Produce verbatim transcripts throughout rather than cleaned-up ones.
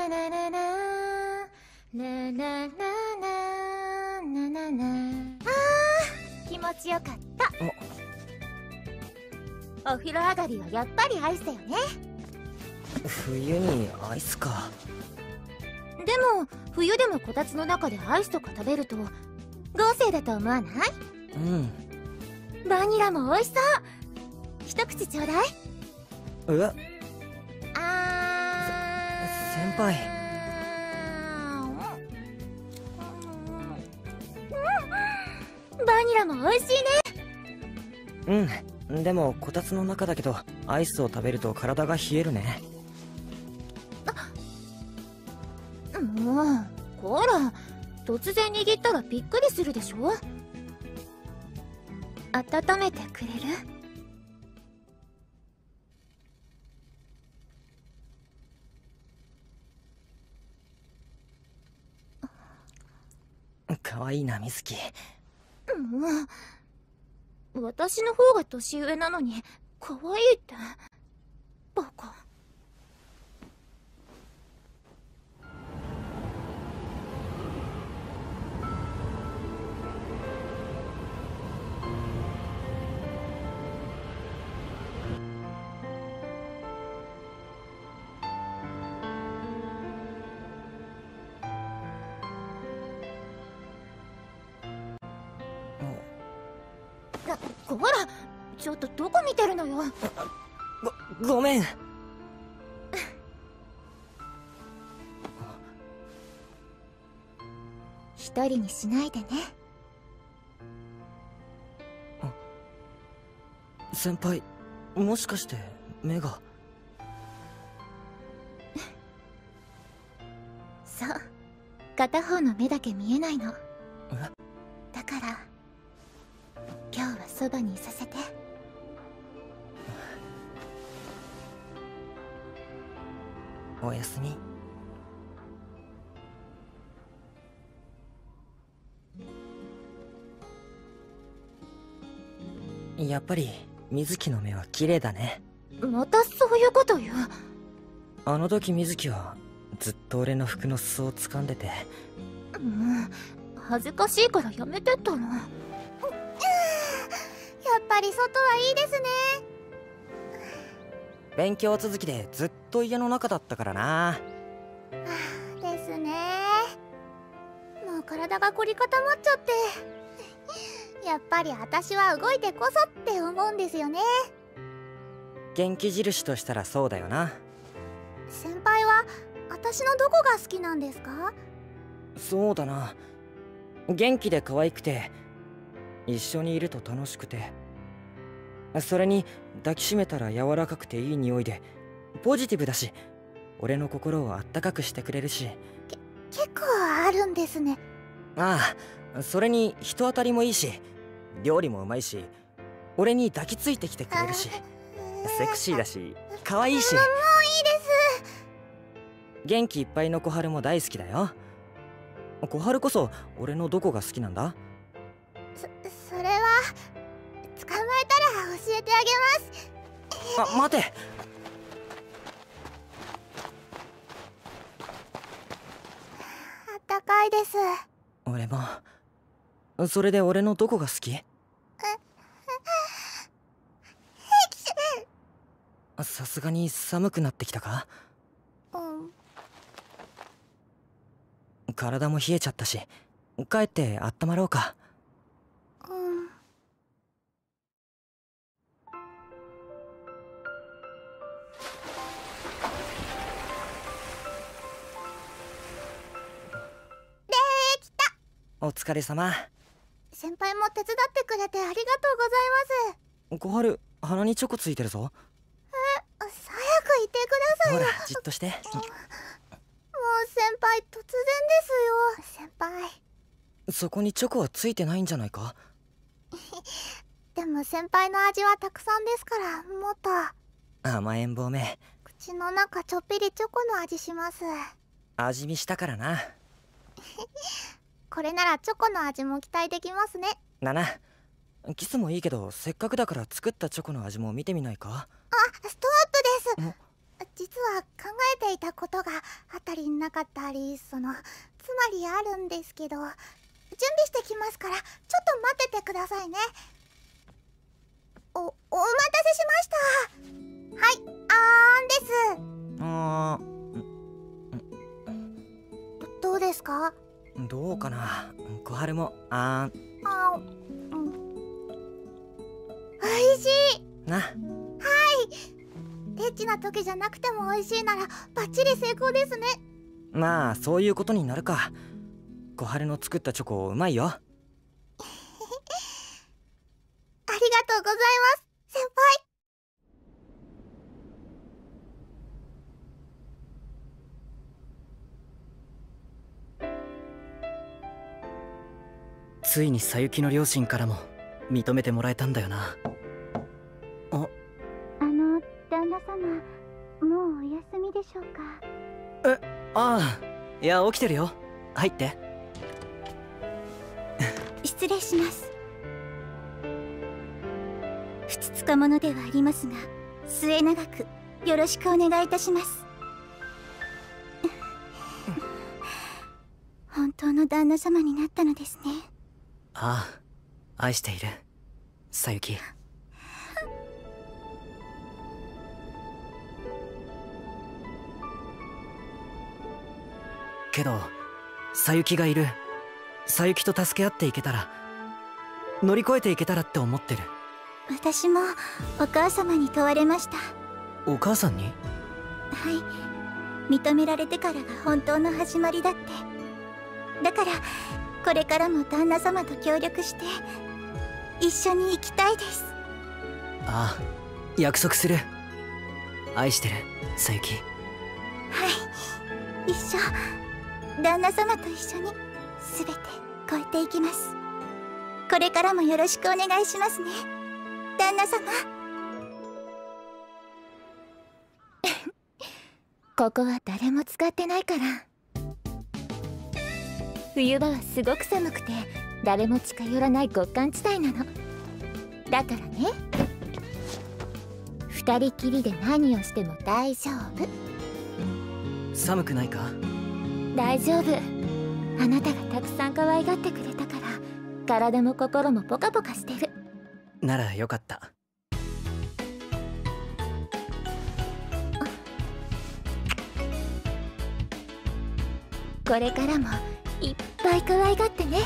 ララララララララララ。あー、気持ちよかった。お風呂上がりはやっぱりアイスだよね。 冬にアイスか。 でも冬でもこたつの中でアイスとか食べると豪勢だと思わない？ うん。 バニラも美味しそう。一口ちょうだい。 え？ あー、 先輩。 バニラも美味しいね。うん。でもこたつの中だけどアイスを食べると体が冷えるね。 もうこら、突然握ったらびっくりするでしょ。温めてくれる？ かわいいな、水木。 もう私の方が年上なのに可愛いってバカ。こら、ちょっとどこ見てるのよ。 ご、ごめん。 一人にしないでね。 先輩、もしかして目が。 そう、片方の目だけ見えないの。 え？ だから今日はそばにいさせて。 おやすみ。やっぱり水木の目は綺麗だね。 またそういうこと言う。 あの時水木はずっと俺の服の裾を掴んでて。 もう恥ずかしいからやめてったの。やっぱり外はいいですね。 勉強続きでずっと家の中だったからな。 ですね。もう体が凝り固まっちゃって。やっぱり私は動いてこそって思うんですよね。 元気印としたらそうだよな。 先輩は私のどこが好きなんですか？ そうだな、元気で可愛くて一緒にいると楽しくて、それに抱きしめたら柔らかくていい匂いでポジティブだし、俺の心をあったかくしてくれるし。 け結構あるんですね。 ああ、それに人当たりもいいし料理もうまいし、俺に抱きついてきてくれるし、セクシーだし可愛いし。 もういいです。 元気いっぱいの小春も大好きだよ。小春こそ俺のどこが好きなんだ？ そ、それは捕まえたら教えてあげます。 あ、待て。 あったかいです。 俺も。それで俺のどこが好き？さすがに寒くなってきたか？ うん。 体も冷えちゃったし、帰ってあったまろうか。 うん。できた。 お疲れ様。 先輩も手伝ってくれてありがとうございます。 小春、鼻にチョコついてるぞ。 え、早く言ってくださいよ。 ほら、じっとして。もう先輩、突然ですよ。先輩。 そこにチョコはついてないんじゃないか？ でも先輩の味はたくさんですから、もっと。 甘えん坊め。 口の中ちょっぴりチョコの味します。 味見したからな。 これならチョコの味も期待できますね。 なな。キスもいいけど、せっかくだから作ったチョコの味も見てみないか？ あ、ストップです。実は考えていたことがあったりなかったり、そのつまりあるんですけど、準備してきますからちょっと待っててくださいね。お、お待たせしました。はい、あーんです。 あーど、どうですか？ どうかな。小春もあーん。 あ、うん、おいしいな。 はい、エッチな時じゃなくても美味しいならバッチリ成功ですね。 まあそういうことになるか。小春の作ったチョコうまいよ。 ありがとうございます先輩。 ついにさゆきの両親からも認めてもらえたんだよな。ああの旦那様、もうお休みでしょうか？ え、ああ、いや起きてるよ。入って。 失礼します。ふつつか者ではありますが、末永くよろしくお願いいたします。本当の旦那様になったのですね。 ああ、愛しているさゆき。けどさゆきがいる。さゆきと助け合っていけたら、乗り越えていけたらって思ってる。 私もお母様に問われました。 お母さんに？ はい、認められてからが本当の始まりだって。だからこれからも旦那様と協力して一緒に行きたいです。 ああ、約束する。愛してるさゆき。 はい、一緒、旦那様と一緒に全て超えていきます。これからもよろしくお願いしますね旦那様。ここは誰も使ってないから。冬場はすごく寒くて誰も近寄らない極寒地帯なの。だからね、二人きりで何をしても大丈夫。 寒くないか？ 大丈夫。あなたがたくさん可愛がってくれたから体も心もポカポカしてる。 ならよかった。 これからもいっぱい可愛がってね。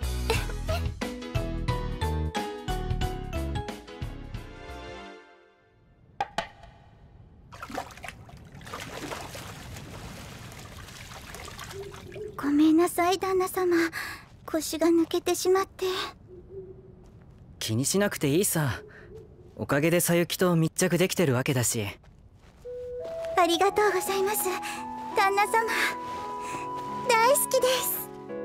ごめんなさい旦那様、腰が抜けてしまって。 気にしなくていいさ。おかげでさゆきと密着できてるわけだし。 ありがとうございます旦那様、大好きです。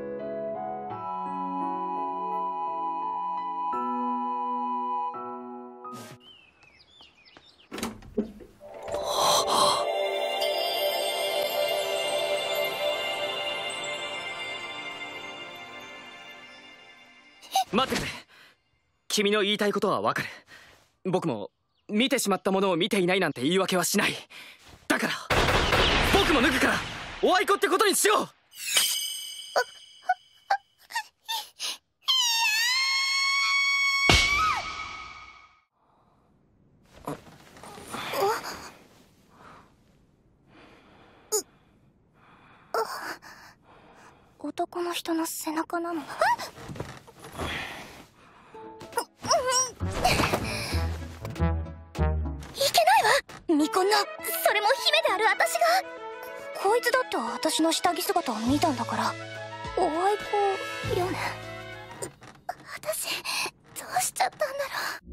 待ってくれ。君の言いたいことはわかる。僕も見てしまったものを見ていないなんて言い訳はしない。だから僕も脱ぐからおあいこってことにしよう。 男の人の背中なの。ミコンの、それも姫である私が。こいつだって私の下着姿を見たんだからおあいこよね。私どうしちゃったんだろう。